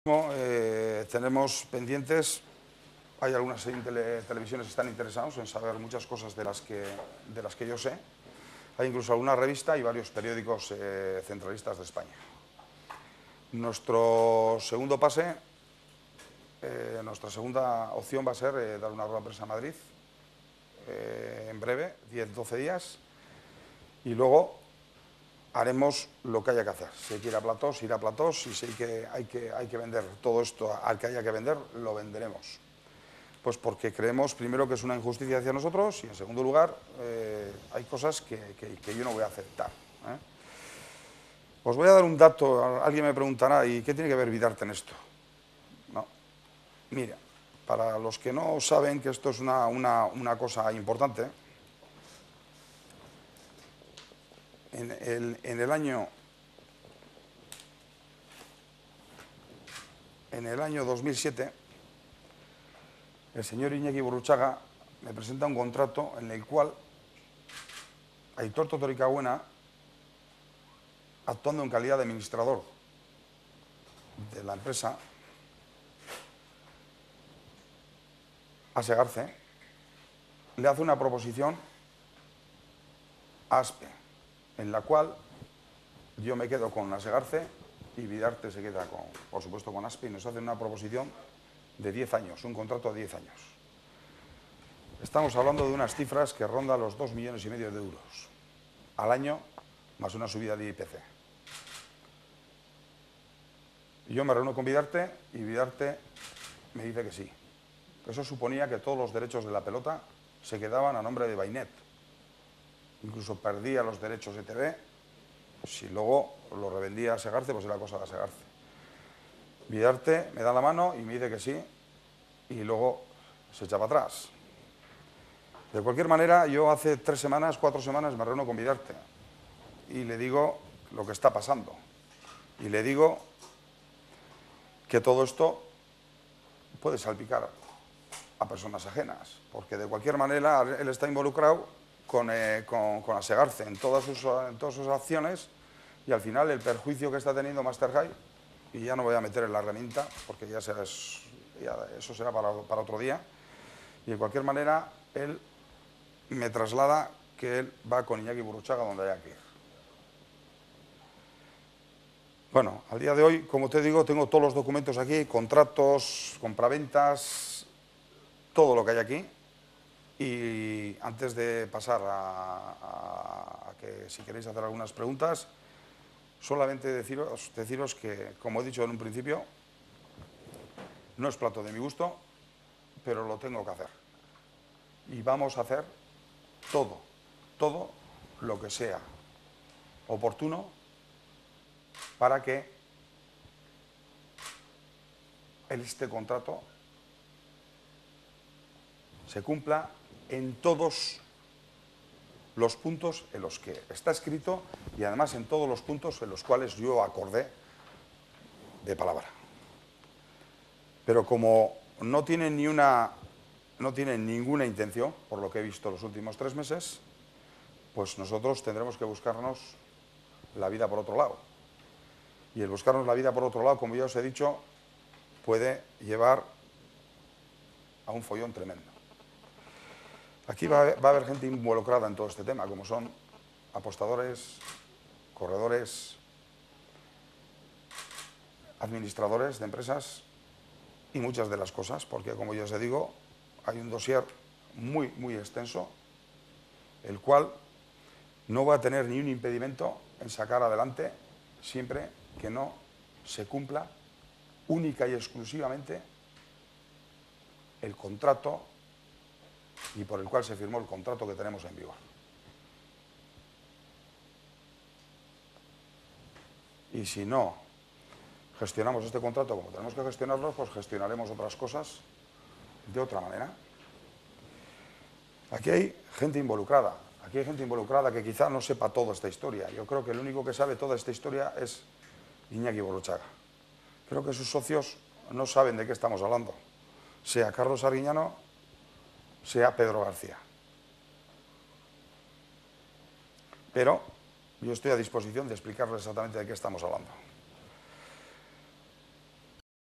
Tenemos pendientes, hay algunas televisiones que están interesados en saber muchas cosas de las que yo sé. Hay incluso alguna revista y varios periódicos centralistas de España. Nuestro segundo pase, nuestra segunda opción va a ser dar una rueda de prensa a Madrid en breve, 10-12 días, y luego haremos lo que haya que hacer. Si hay que ir a platós, ir a platós, y si hay que vender todo esto al que haya que vender, lo venderemos. Pues porque creemos, primero, que es una injusticia hacia nosotros, y en segundo lugar, hay cosas que yo no voy a aceptar. Os voy a dar un dato, alguien me preguntará, ¿y qué tiene que ver Vidarte en esto? No. Mira, para los que no saben que esto es una cosa importante, en el año 2007, el señor Iñaki Gurruchaga me presenta un contrato en el cual Aitor Totorikabuena, actuando en calidad de administrador de la empresa Asegarce, le hace una proposición a ASPE, en la cual yo me quedo con Asegarce y Vidarte se queda, por supuesto, con ASPE, y nos hacen una proposición de 10 años, un contrato de 10 años. Estamos hablando de unas cifras que rondan los 2,5 millones de euros al año, más una subida de IPC. Yo me reúno con Vidarte y Vidarte me dice que sí. Eso suponía que todos los derechos de la pelota se quedaban a nombre de Bainet. Incluso perdía los derechos de TV. Si luego lo revendía a Segarce, pues era cosa de Segarce. Vidarte me da la mano y me dice que sí, y luego se echa para atrás. De cualquier manera, yo hace 3 semanas, 4 semanas me reúno con Vidarte y le digo lo que está pasando. Y le digo que todo esto puede salpicar a personas ajenas, porque de cualquier manera él está involucrado con Asegarce en todas sus acciones, y al final el perjuicio que está teniendo Master High, y ya no voy a meter en la herramienta porque eso será para otro día, y de cualquier manera él me traslada que él va con Iñaki Gurruchaga donde haya que ir. Bueno, al día de hoy, como te digo, tengo todos los documentos aquí, contratos, compraventas, todo lo que hay aquí. Y antes de pasar a que, si queréis hacer algunas preguntas, solamente deciros que, como he dicho en un principio, no es plato de mi gusto, pero lo tengo que hacer. Y vamos a hacer todo lo que sea oportuno para que este contrato se cumpla en todos los puntos en los que está escrito, y además en todos los puntos en los cuales yo acordé de palabra. Pero como no tienen ninguna intención, por lo que he visto los últimos 3 meses, pues nosotros tendremos que buscarnos la vida por otro lado. Y el buscarnos la vida por otro lado, como ya os he dicho, puede llevar a un follón tremendo. Aquí va a haber gente involucrada en todo este tema, como son apostadores, corredores, administradores de empresas y muchas de las cosas, porque, como ya os digo, hay un dossier muy extenso, el cual no va a tener ni un impedimento en sacar adelante siempre que no se cumpla única y exclusivamente el contrato y por el cual se firmó el contrato que tenemos en vigor. Y si no gestionamos este contrato como tenemos que gestionarlo, pues gestionaremos otras cosas de otra manera. Aquí hay gente involucrada. Aquí hay gente involucrada que quizá no sepa toda esta historia. Yo creo que el único que sabe toda esta historia es Iñaki Gurruchaga. Creo que sus socios no saben de qué estamos hablando, sea Carlos Arguiñano, sea Pedro García. Pero yo estoy a disposición de explicarles exactamente de qué estamos hablando.